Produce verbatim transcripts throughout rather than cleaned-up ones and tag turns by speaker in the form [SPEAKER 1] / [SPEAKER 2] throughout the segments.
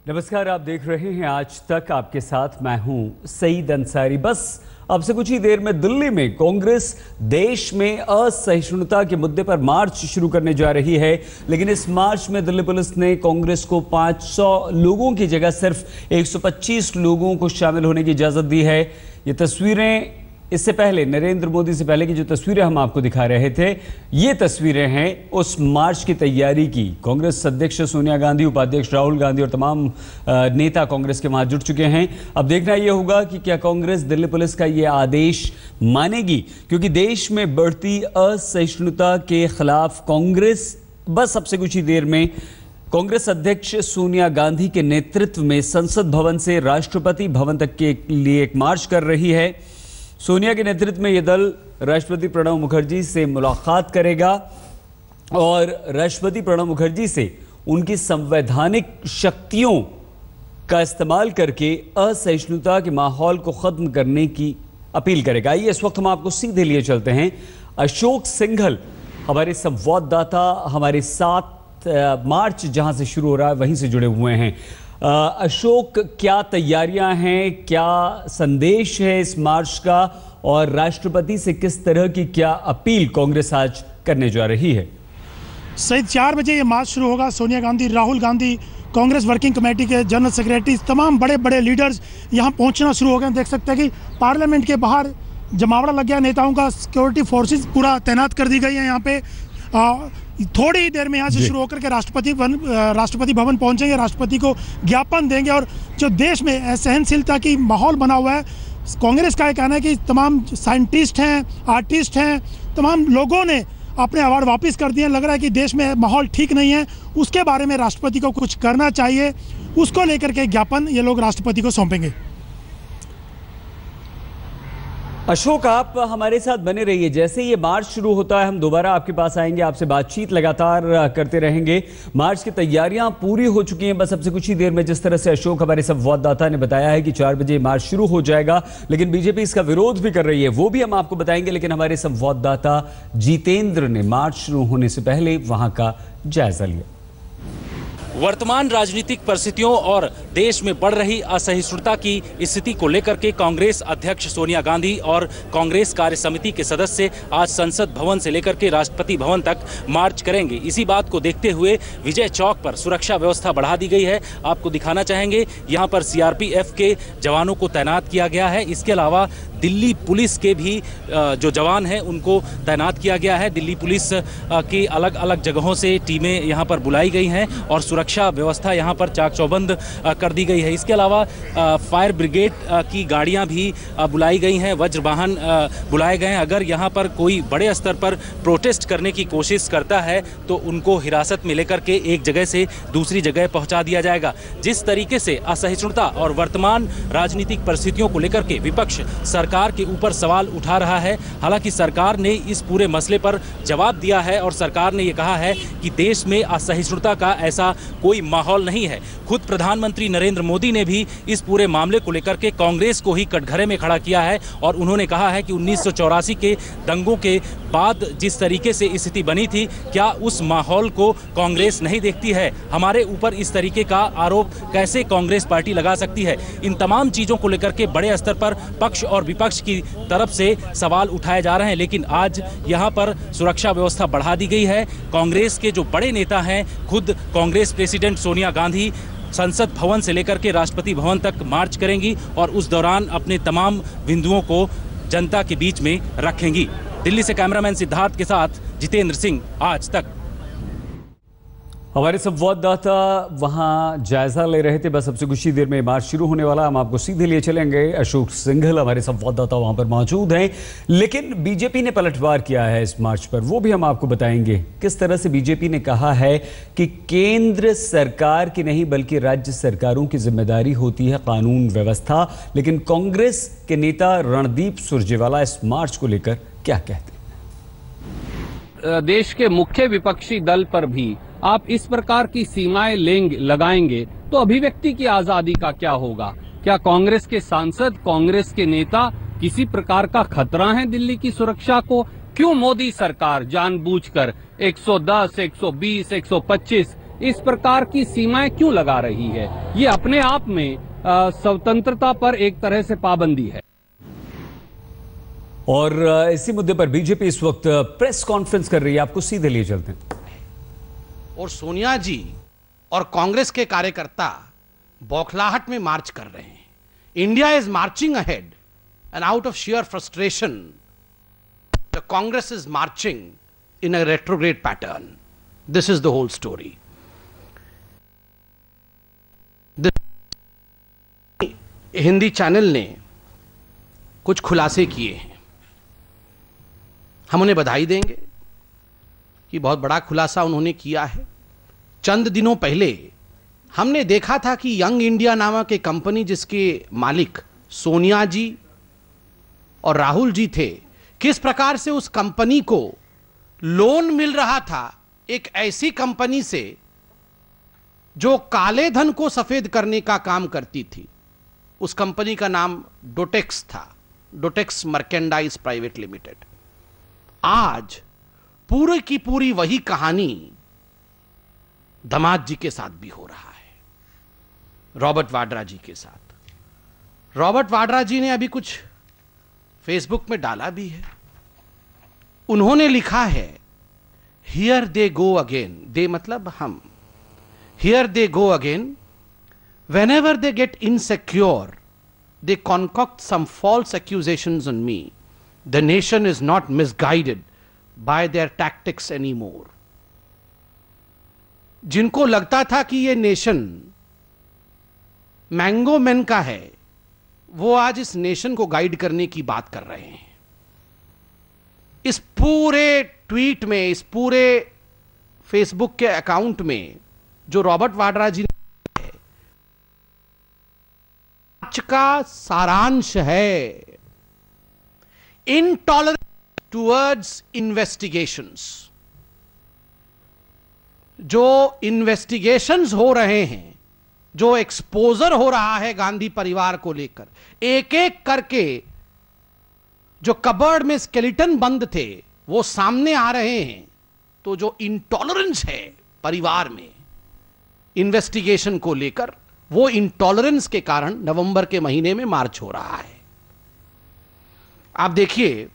[SPEAKER 1] नमस्कार, आप देख रहे हैं आज तक। आपके साथ मैं हूं सईद अंसारी। बस अब से कुछ ही देर में दिल्ली में कांग्रेस देश में असहिष्णुता के मुद्दे पर मार्च शुरू करने जा रही है, लेकिन इस मार्च में दिल्ली पुलिस ने कांग्रेस को पाँच सौ लोगों की जगह सिर्फ एक सौ पच्चीस लोगों को शामिल होने की इजाजत दी है। ये तस्वीरें इससे पहले नरेंद्र मोदी से पहले की जो तस्वीरें हम आपको दिखा रहे थे, ये तस्वीरें हैं उस मार्च की तैयारी की। कांग्रेस अध्यक्ष सोनिया गांधी, उपाध्यक्ष राहुल गांधी और तमाम नेता कांग्रेस के वहां जुट चुके हैं। अब देखना यह होगा कि क्या कांग्रेस दिल्ली पुलिस का यह आदेश मानेगी, क्योंकि देश में बढ़ती असहिष्णुता के खिलाफ कांग्रेस बस अब से कुछ ही देर में कांग्रेस अध्यक्ष सोनिया गांधी के नेतृत्व में संसद भवन से राष्ट्रपति भवन तक के लिए एक मार्च कर रही है। सोनिया के नेतृत्व में यह दल राष्ट्रपति प्रणब मुखर्जी से मुलाकात करेगा और राष्ट्रपति प्रणब मुखर्जी से उनकी संवैधानिक शक्तियों का इस्तेमाल करके असहिष्णुता के माहौल को खत्म करने की अपील करेगा। आइए इस वक्त हम आपको सीधे लिए चलते हैं। अशोक सिंघल हमारे संवाददाता हमारे साथ मार्च जहां से शुरू हो रहा है वहीं से जुड़े हुए हैं। अशोक, क्या तैयारियां हैं, क्या संदेश है इस मार्च का, और राष्ट्रपति से किस तरह की क्या अपील कांग्रेस आज करने जा रही है?
[SPEAKER 2] सही चार बजे ये मार्च शुरू होगा। सोनिया गांधी, राहुल गांधी, कांग्रेस वर्किंग कमेटी के जनरल सेक्रेटरी, तमाम बड़े बड़े लीडर्स यहाँ पहुँचना शुरू हो गए। देख सकते हैं कि पार्लियामेंट के बाहर जमावड़ा लग गया, नेताओं का सिक्योरिटी फोर्सेस पूरा तैनात कर दी गई है यहाँ पे। आ, थोड़ी ही देर में यहाँ से शुरू होकर के राष्ट्रपति भवन राष्ट्रपति भवन पहुंचेंगे, राष्ट्रपति को ज्ञापन देंगे। और जो देश में सहनशीलता की माहौल बना हुआ है, कांग्रेस का कहना है कि तमाम साइंटिस्ट हैं, आर्टिस्ट हैं, तमाम लोगों ने अपने अवार्ड वापस कर दिए। लग रहा है कि देश में माहौल ठीक नहीं है, उसके बारे में राष्ट्रपति को कुछ करना चाहिए। उसको लेकर के ज्ञापन ये लोग राष्ट्रपति को सौंपेंगे।
[SPEAKER 1] अशोक, आप हमारे साथ बने रहिए। जैसे ये मार्च शुरू होता है हम दोबारा आपके पास आएंगे, आपसे बातचीत लगातार करते रहेंगे। मार्च की तैयारियां पूरी हो चुकी हैं, बस अब से कुछ ही देर में जिस तरह से अशोक हमारे संवाददाता ने बताया है कि चार बजे मार्च शुरू हो जाएगा, लेकिन बीजेपी इसका विरोध भी कर रही है, वो भी हम आपको बताएंगे। लेकिन हमारे संवाददाता जितेंद्र ने मार्च शुरू होने से पहले वहां का जायजा लिया।
[SPEAKER 3] वर्तमान राजनीतिक परिस्थितियों और देश में बढ़ रही असहिष्णुता की स्थिति को लेकर के कांग्रेस अध्यक्ष सोनिया गांधी और कांग्रेस कार्य समिति के सदस्य आज संसद भवन से लेकर के राष्ट्रपति भवन तक मार्च करेंगे। इसी बात को देखते हुए विजय चौक पर सुरक्षा व्यवस्था बढ़ा दी गई है। आपको दिखाना चाहेंगे, यहाँ पर सीआरपीएफ के जवानों को तैनात किया गया है। इसके अलावा दिल्ली पुलिस के भी जो जवान हैं उनको तैनात किया गया है। दिल्ली पुलिस की अलग अलग जगहों से टीमें यहाँ पर बुलाई गई हैं और सुरक्षा व्यवस्था यहाँ पर चाक चौबंद कर दी गई है। इसके अलावा फायर ब्रिगेड की गाड़ियाँ भी बुलाई गई हैं, वज्र वाहन बुलाए गए हैं। अगर यहाँ पर कोई बड़े स्तर पर प्रोटेस्ट करने की कोशिश करता है तो उनको हिरासत में लेकर के एक जगह से दूसरी जगह पहुँचा दिया जाएगा। जिस तरीके से असहिष्णुता और वर्तमान राजनीतिक परिस्थितियों को लेकर के विपक्ष सरकार के ऊपर सवाल उठा रहा है, हालांकि सरकार ने इस पूरे मसले पर जवाब दिया है और सरकार ने ये कहा है कि देश में असहिष्णुता का ऐसा कोई माहौल नहीं है। खुद प्रधानमंत्री नरेंद्र मोदी ने भी इस पूरे मामले को लेकर के कांग्रेस को ही कटघरे में खड़ा किया है और उन्होंने कहा है कि उन्नीस सौ चौरासी के दंगों के बाद जिस तरीके से स्थिति बनी थी, क्या उस माहौल को कांग्रेस नहीं देखती है? हमारे ऊपर इस तरीके का आरोप कैसे कांग्रेस पार्टी लगा सकती है? इन तमाम चीज़ों को लेकर के बड़े स्तर पर पक्ष और विपक्ष की तरफ से सवाल उठाए जा रहे हैं। लेकिन आज यहाँ पर सुरक्षा व्यवस्था बढ़ा दी गई है। कांग्रेस के जो बड़े नेता हैं, खुद कांग्रेस प्रेसिडेंट सोनिया गांधी संसद भवन से लेकर के राष्ट्रपति भवन तक मार्च करेंगी और उस दौरान अपने तमाम बिंदुओं को जनता के बीच में रखेंगी। दिल्ली से कैमरामैन सिद्धार्थ के साथ जितेंद्र सिंह, आज तक।
[SPEAKER 1] हमारे संवाददाता वहां जायजा ले रहे थे। बस अब से कुछ ही देर में मार्च शुरू होने वाला, हम आपको सीधे लिए चलेंगे। अशोक सिंघल हमारे संवाददाता वहां पर मौजूद हैं। लेकिन बीजेपी ने पलटवार किया है इस मार्च पर, वो भी हम आपको बताएंगे। किस तरह से बीजेपी ने कहा है कि केंद्र सरकार की नहीं बल्कि राज्य सरकारों की जिम्मेदारी होती है कानून व्यवस्था। लेकिन कांग्रेस के नेता रणदीप सुरजेवाला इस मार्च को लेकर क्या कहते हैं?
[SPEAKER 4] देश के मुख्य विपक्षी दल पर भी आप इस प्रकार की सीमाएं लेंगे लगाएंगे तो अभिव्यक्ति की आजादी का क्या होगा? क्या कांग्रेस के सांसद, कांग्रेस के नेता किसी प्रकार का खतरा है दिल्ली की सुरक्षा को? क्यों मोदी सरकार जानबूझकर एक सौ दस, एक सौ बीस, एक सौ पच्चीस इस प्रकार की सीमाएं क्यों लगा रही है? ये अपने आप में आ, स्वतंत्रता पर एक तरह से पाबंदी है।
[SPEAKER 1] और इसी मुद्दे पर बीजेपी इस वक्त प्रेस कॉन्फ्रेंस कर रही है, आपको सीधे लिए चलते हैं।
[SPEAKER 5] और सोनिया जी और कांग्रेस के कार्यकर्ता बौखलाहट में मार्च कर रहे हैं। India is marching ahead and out of share frustration the Congress is marching in a retrograde pattern. This is the whole story. Hindi channel ने कुछ खुलासे किए हैं, हम उन्हें बधाई देंगे कि बहुत बड़ा खुलासा उन्होंने किया है। चंद दिनों पहले हमने देखा था कि यंग इंडिया नामक एक कंपनी जिसके मालिक सोनिया जी और राहुल जी थे, किस प्रकार से उस कंपनी को लोन मिल रहा था एक ऐसी कंपनी से जो काले धन को सफेद करने का काम करती थी। उस कंपनी का नाम डोटेक्स था, डोटेक्स मर्केंडाइज प्राइवेट लिमिटेड। आज पूरी की पूरी वही कहानी दामाद जी के साथ भी हो रहा है, रॉबर्ट वाड्रा जी के साथ। रॉबर्ट वाड्रा जी ने अभी कुछ फेसबुक में डाला भी है। उन्होंने लिखा है, here they go again, they मतलब हम, here they go again, whenever they get insecure, they concoct some false accusations on me. The nation is not misguided by their tactics anymore. जिनको लगता था कि ये नेशन मैंगो मैन का है, वो आज इस नेशन को गाइड करने की बात कर रहे हैं। इस पूरे ट्वीट में, इस पूरे फेसबुक के अकाउंट में जो रॉबर्ट वाड्रा जी का सारांश है, इनटॉलरेंस टुवर्ड्स इन्वेस्टिगेशंस। जो इन्वेस्टिगेशंस हो रहे हैं, जो एक्सपोजर हो रहा है गांधी परिवार को लेकर, एक एक करके जो कबर्ड में स्केलेटन बंद थे वो सामने आ रहे हैं। तो जो इनटॉलरेंस है परिवार में इन्वेस्टिगेशन को लेकर, वो इंटॉलरेंस के कारण नवंबर के महीने में मार्च हो रहा है। आप देखिए,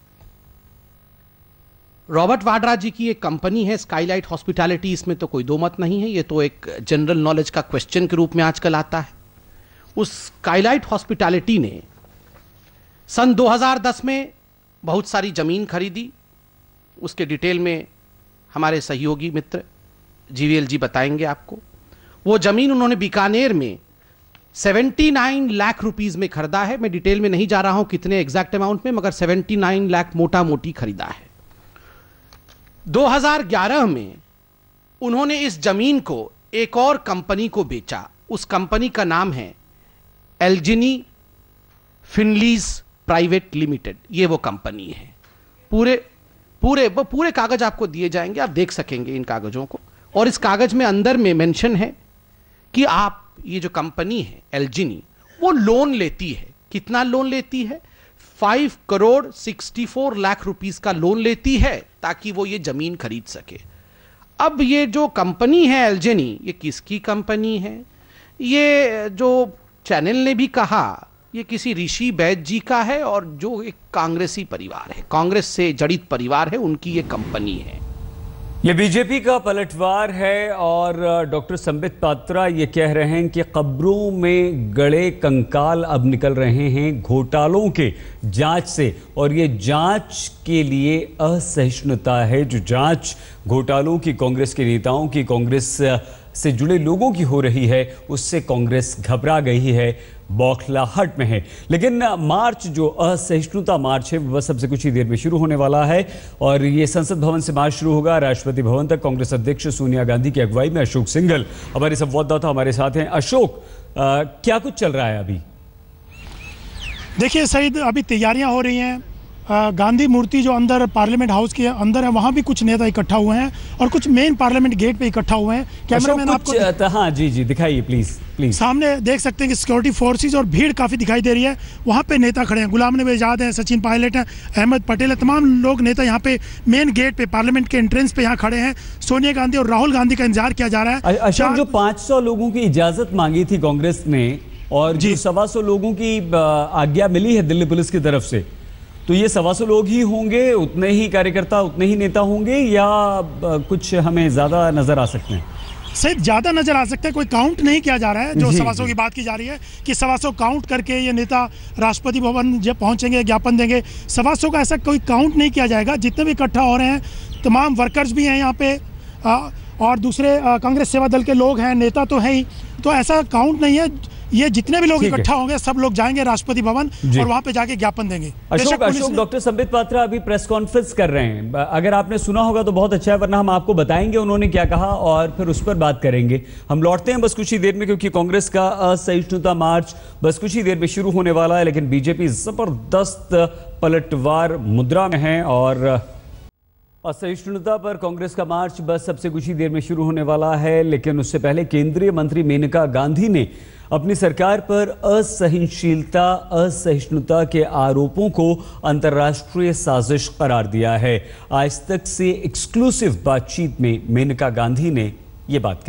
[SPEAKER 5] रॉबर्ट वाड्रा जी की एक कंपनी है स्काईलाइट हॉस्पिटैलिटी, इसमें तो कोई दो मत नहीं है, ये तो एक जनरल नॉलेज का क्वेश्चन के रूप में आजकल आता है। उस स्काईलाइट हॉस्पिटैलिटी ने सन दो हज़ार दस में बहुत सारी जमीन खरीदी। उसके डिटेल में हमारे सहयोगी मित्र जीवीएल जी बताएंगे आपको। वो जमीन उन्होंने बीकानेर में उन्यासी लाख रुपीस में खरीदा है। मैं डिटेल में नहीं जा रहा हूं कितने एग्जैक्ट अमाउंट में, मगर उन्यासी लाख मोटा मोटी खरीदा है। दो हज़ार ग्यारह में उन्होंने इस जमीन को एक और कंपनी को बेचा। उस कंपनी का नाम है एल्जिनी फिनलीज प्राइवेट लिमिटेड। ये वो कंपनी है। पूरे पूरे पूरे कागज आपको दिए जाएंगे, आप देख सकेंगे इन कागजों को। और इस कागज में अंदर में मेंशन है कि आप, ये जो कंपनी है एल्जिनी, वो लोन लेती है। कितना लोन लेती है? Five crore sixty four lakh rupees का लोन लेती है ताकि वो ये जमीन खरीद सके। अब ये जो कंपनी है एल्जिनी, ये किसकी कंपनी है? ये जो चैनल ने भी कहा, ये किसी ऋषि बैद जी का है, और जो एक कांग्रेसी परिवार है, कांग्रेस से जड़ित परिवार है, उनकी ये कंपनी है।
[SPEAKER 1] ये बीजेपी का पलटवार है और डॉक्टर संबित पात्रा ये कह रहे हैं कि कब्रों में गड़े कंकाल अब निकल रहे हैं घोटालों के जांच से, और ये जांच के लिए असहिष्णुता है। जो जांच घोटालों की कांग्रेस के नेताओं की, कांग्रेस से जुड़े लोगों की हो रही है, उससे कांग्रेस घबरा गई है, बौखलाहट में है। लेकिन मार्च, जो असहिष्णुता मार्च है, वो बस सबसे कुछ ही देर में शुरू होने वाला है। और ये संसद भवन से मार्च शुरू होगा राष्ट्रपति भवन तक। कांग्रेस अध्यक्ष सोनिया गांधी की अगुवाई में अशोक सिंघल हमारे संवाददाता हमारे साथ हैं। अशोक, आ, क्या कुछ चल रहा है अभी?
[SPEAKER 2] देखिए सईद, अभी तैयारियां हो रही हैं। गांधी मूर्ति जो अंदर पार्लियामेंट हाउस के अंदर है, वहाँ भी कुछ नेता इकट्ठा हुए हैं और कुछ मेन पार्लियामेंट गेट पे इकट्ठा हुए हैं। कैमरामैन आपको,
[SPEAKER 1] हाँ जी जी दिखाइए प्लीज प्लीज।
[SPEAKER 2] सामने देख सकते हैं कि सिक्योरिटी फोर्सेस और भीड़ काफ़ी दिखाई दे रही है। वहाँ पे नेता खड़े हैं, गुलाम नबी आज़ाद हैं, सचिन पायलट हैं, अहमद पटेल है, तमाम लोग नेता यहाँ पे मेन गेट पे पार्लियामेंट के एंट्रेंस पे यहाँ खड़े हैं। सोनिया गांधी और राहुल गांधी का इंतजार किया जा रहा है।
[SPEAKER 1] अशोक, जो पाँच सौ लोगों की इजाजत मांगी थी कांग्रेस ने और जो सवा सौ लोगों की आज्ञा मिली है दिल्ली पुलिस की तरफ से, तो ये सवा सौ लोग ही होंगे, उतने ही कार्यकर्ता, उतने ही नेता होंगे, या कुछ हमें ज्यादा नजर आ सकते हैं?
[SPEAKER 2] सही ज्यादा नजर आ सकता है, कोई काउंट नहीं किया जा रहा है। जो सवा सौ की बात की जा रही है कि सवा सौ काउंट करके ये नेता राष्ट्रपति भवन जब पहुंचेंगे ज्ञापन देंगे, सवा सौ का ऐसा कोई काउंट नहीं किया जाएगा। जितने भी इकट्ठा हो रहे हैं, तमाम वर्कर्स भी हैं यहाँ पे आ, और दूसरे कांग्रेस सेवा दल के लोग हैं, नेता तो है ही, तो ऐसा काउंट नहीं है। ये जितने भी लोग इकट्ठा होंगे सब लोग जाएंगे राष्ट्रपति भवन और वहां पे जाके ज्ञापन देंगे।
[SPEAKER 1] अशोक, अशोक डॉक्टर संबित पात्रा अभी प्रेस कॉन्फ्रेंस कर रहे हैं, अगर आपने सुना होगा तो बहुत अच्छा है, वरना हम आपको बताएंगे उन्होंने क्या कहा और फिर उस पर बात करेंगे। हम लौटते हैं बस कुछ ही देर में, क्योंकि कांग्रेस का असहिष्णुता मार्च बस कुछ ही देर में शुरू होने वाला है, लेकिन बीजेपी जबरदस्त पलटवार मुद्रा में है और असहिष्णुता पर कांग्रेस का मार्च बस सबसे कुछ ही देर में शुरू होने वाला है। लेकिन उससे पहले केंद्रीय मंत्री मेनका गांधी ने अपनी सरकार पर असहनशीलता, असहिष्णुता के आरोपों को अंतर्राष्ट्रीय साजिश करार दिया है। आज तक से एक्सक्लूसिव बातचीत में मेनका गांधी ने ये बात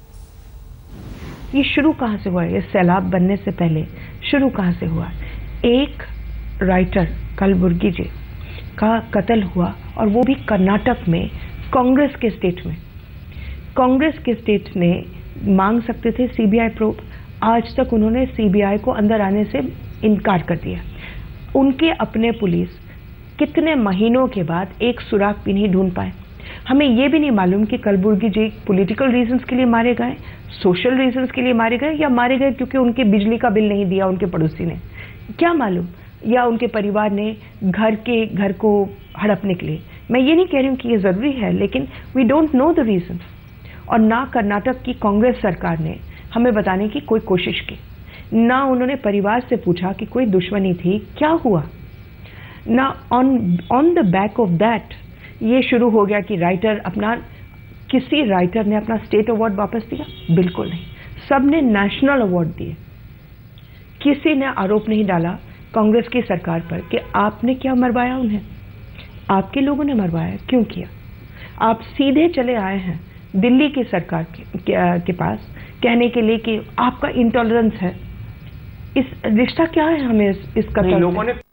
[SPEAKER 1] कही।
[SPEAKER 6] ये शुरू कहाँ से हुआ? ये सैलाब बनने से पहले शुरू कहाँ से हुआ? एक राइटर कलबुर्गी जी का कत्ल हुआ और वो भी कर्नाटक में, कांग्रेस के स्टेट में। कांग्रेस के स्टेट ने मांग सकते थे सीबीआई प्रोब, आज तक उन्होंने सीबीआई को अंदर आने से इनकार कर दिया। उनके अपने पुलिस कितने महीनों के बाद एक सुराग भी नहीं ढूंढ पाए। हमें ये भी नहीं मालूम कि कलबुर्गी जी पॉलिटिकल रीजंस के लिए मारे गए, सोशल रीजंस के लिए मारे गए, या मारे गए क्योंकि उनके बिजली का बिल नहीं दिया उनके पड़ोसी ने, क्या मालूम, या उनके परिवार ने घर के घर को हड़पने के लिए। मैं ये नहीं कह रही हूँ कि ये ज़रूरी है, लेकिन we don't know the reason. और ना कर्नाटक की कांग्रेस सरकार ने हमें बताने की कोई कोशिश की, ना उन्होंने परिवार से पूछा कि कोई दुश्मनी थी, क्या हुआ, ना on on the back of that ये शुरू हो गया कि राइटर अपना, किसी राइटर ने अपना स्टेट अवार्ड वापस दिया? बिल्कुल नहीं, सब ने नेशनल अवार्ड दिए। किसी ने आरोप नहीं डाला कांग्रेस की सरकार पर कि आपने क्या मरवाया उन्हें, आपके लोगों ने मरवाया, क्यों किया? आप सीधे चले आए हैं दिल्ली की सरकार के, के, के पास कहने के लिए कि आपका इंटॉलरेंस है। इस रिश्ता क्या है हमें इस, इसका? लोगों ने